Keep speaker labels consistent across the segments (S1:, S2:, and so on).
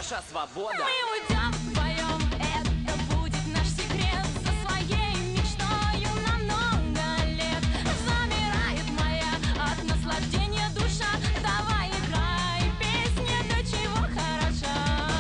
S1: наша свобода.
S2: Мы уйдем вдвоем, это будет наш секрет. За своей мечтою на много лет. Замирает моя от наслаждения душа. Давай играй, песня до чего хороша.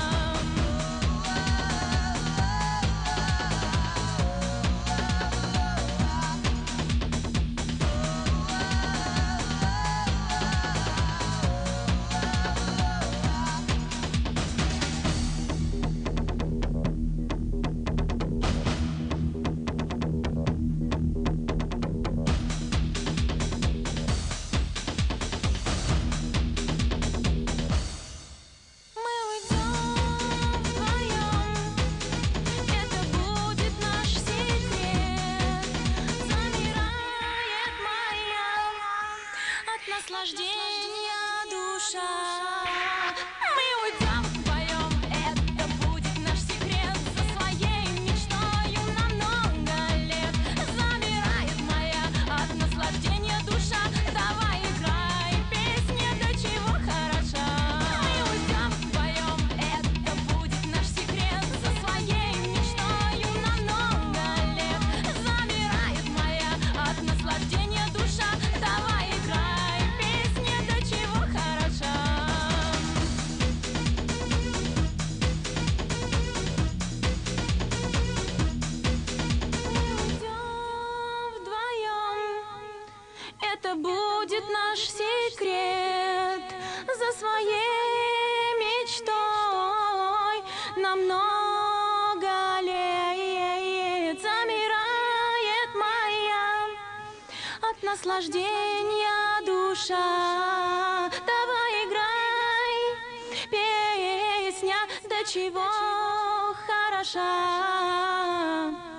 S2: Наслаждения душа. Мы уйдем вдвоем, это будет наш секрет. За своей мечтою на много лет. Замирает моя от наслаждения душа. Давай играй, песня до чего хороша. Мы уйдем вдвоем, это будет наш секрет. За своей мечтою на много лет. Замирает моя от наслаждения душа. Давай играй, песня до чего хороша. Мы уйдем вдвоем, это будет наш секрет. За своей мечтой на много лет. Замирает моя от наслаждения душа. Давай играй, песня до чего хороша.